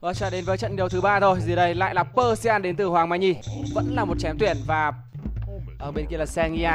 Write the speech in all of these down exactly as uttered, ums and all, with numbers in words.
Và trở đến với trận đấu thứ ba thôi. Dưới đây lại là Persian đến từ Hoàng Mai Nhi. Vẫn là một chém tuyển và ở bên kia là Sengia.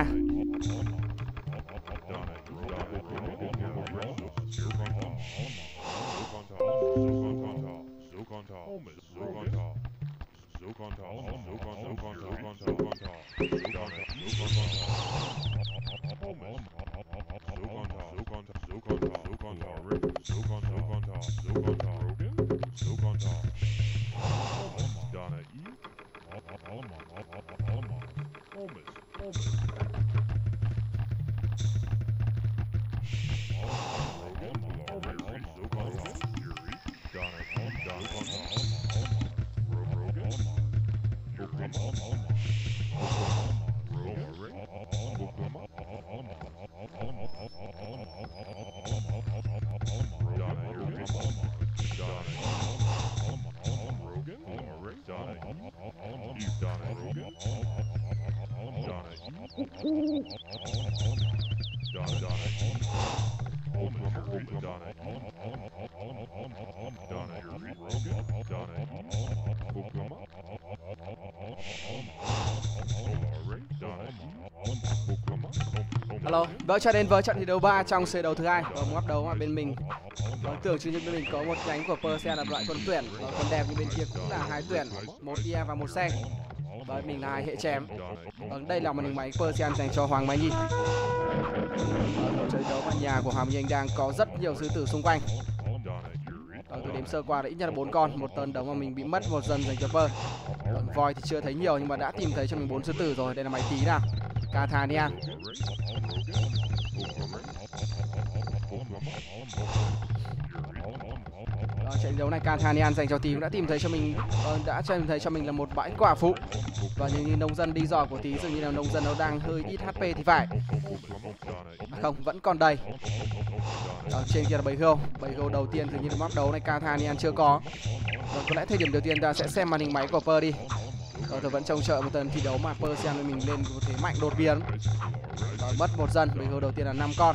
Hello, vâng, cho đến với trận thi đấu ba trong C đấu thứ hai. Ở map đấu mà bên mình tưởng chừng như bên mình có một nhánh của Persian là loại quân tuyển, ở quân đẹp như bên kia cũng là hai tuyển, một ia và một xe. Và mình là hai hệ chém. Ở đây là một hình máy Persian dành cho Hoàng Mai Nhi. Ở trận đấu mà nhà của Hoàng Mai Nhi đang có rất nhiều sư tử xung quanh. Ở tôi đếm sơ qua là ít nhất là bốn con. Một tấn đấu mà mình bị mất một dần dành cho Per. Voi thì chưa thấy nhiều nhưng mà đã tìm thấy cho mình bốn sư tử rồi. Đây là máy tí nào. Cathanian. Đó, trận đấu này Cathanian dành cho Tí cũng đã tìm thấy cho mình uh, đã tìm thấy cho mình là một bãi quả phụ. Và như, như nông dân đi dò của Tí dường như là nông dân nó đang hơi ít hát pê thì phải. À, không, vẫn còn đầy. Đó, trên kia là bầy hươu. Bầy hươu đầu tiên dường như là map đấu này Cathanian chưa có. Rồi, có lẽ thời điểm đầu tiên ta sẽ xem màn hình máy của Per đi. Rồi, tôi vẫn trông chờ một tuần thi đấu mà Persian với mình lên một thế mạnh đột biến. Rồi, mất một dân, bầy hươu đầu tiên là năm con.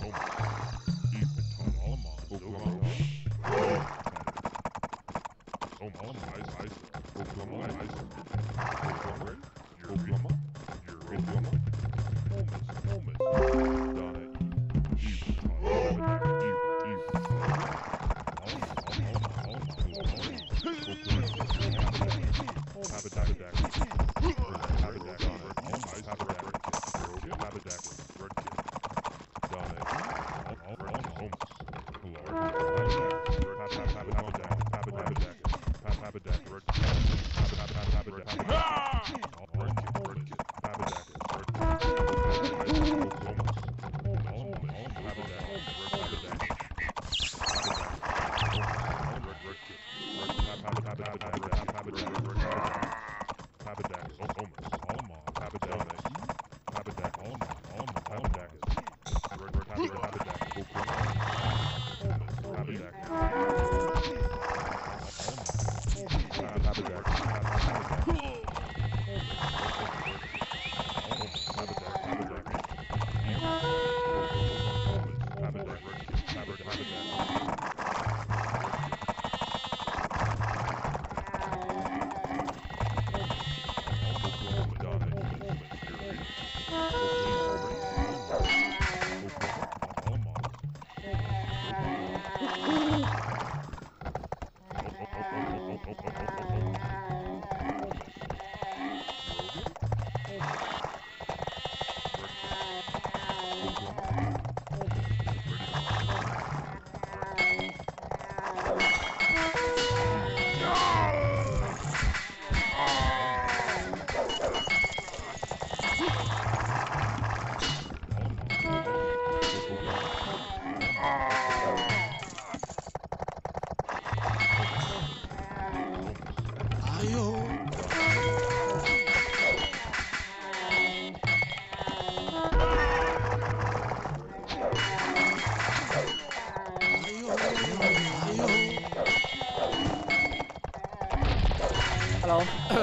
Hello.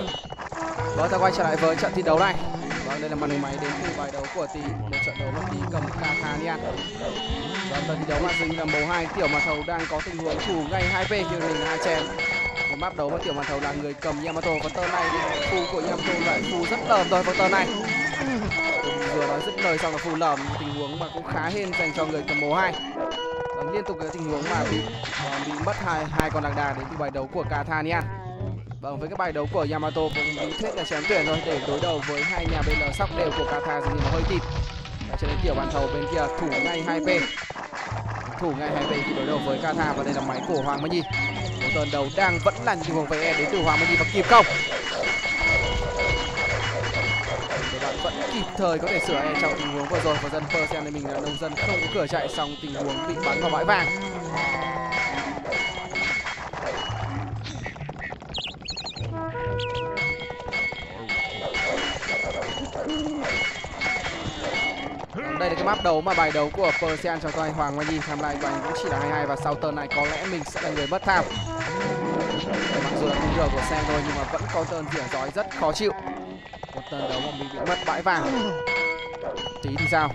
Vâng, ta quay trở lại với trận thi đấu này. Vâng, đây là màn hình máy đến từ bài đấu của tỷ một trận đấu mà tỷ cầm Kathanian. Vâng, trận thi đấu mà dừng là màu hai, Tiểu Màn Thầu đang có tình huống thủ ngay hai pê nhưng mình hai chén. Một map đấu mà Tiểu Màn Thầu là người cầm Yamato, và tơn này thì phu của Yamato lại phu rất lờm rồi vào tơn này. Vừa nói dứt lời xong là phu lờm, tình huống mà cũng khá hên dành cho người cầm màu hai. Vâng, liên tục cái tình huống mà bị bị mất hai hai con lạc đà đến từ bài đấu của Kathanian. Vâng, với cái bài đấu của Yamato cũng lý thuyết là chém tuyển thôi để đối đầu với hai nhà bên sóc đều của Kata dường như là hơi thịt. Cho nên Tiểu Bàn Thầu bên kia thủ ngay hai pê, thủ ngay hai pê khi đối đầu với Kata, và đây là máy của Hoàng Mẫn Nhi. Một tuần đầu đang vẫn là những tình huống về đến từ Hoàng Mẫn Nhi và kịp không? Các bạn vẫn kịp thời có thể sửa e trong tình huống vừa rồi, và dân Persian mình là nông dân không có cửa chạy, xong tình huống bị bắn vào bãi vàng. Đây là cái map đấu mà bài đấu của Persian trong tay Hoàng Mẫn Nhi. Tham lai của anh cũng chỉ là hai hai, và sau turn này có lẽ mình sẽ là người mất tham. Mặc dù là cung rờ của Sen thôi nhưng mà vẫn có turn rỉa rói rất khó chịu. Một turn đấu mà mình bị mất bãi vàng. Tí thì sao?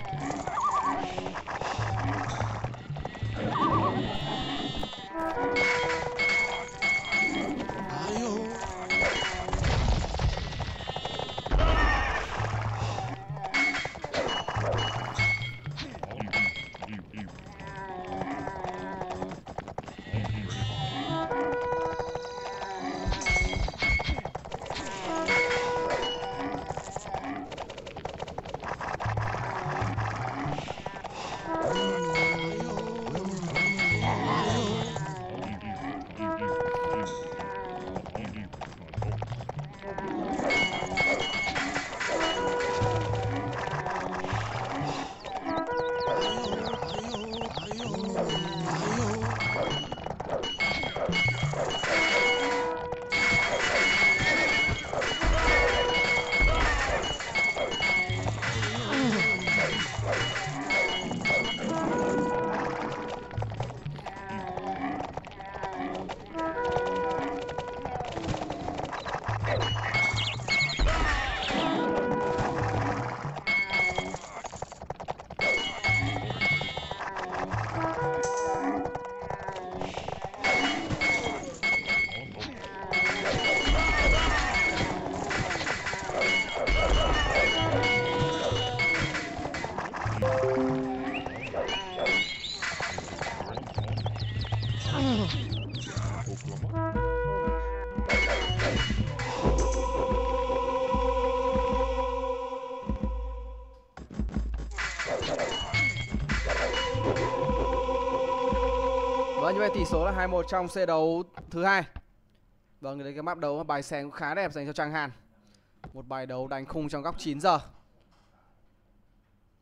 Vâng, như vậy tỷ số là hai một trong set đấu thứ hai. Vâng, đấy cái map đấu bài xèng cũng khá đẹp dành cho Trang Hàn. Một bài đấu đánh khung trong góc chín giờ.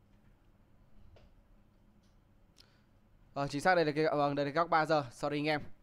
Vâng, chính xác đây là cái vâng, đây là góc ba giờ. Sorry anh em.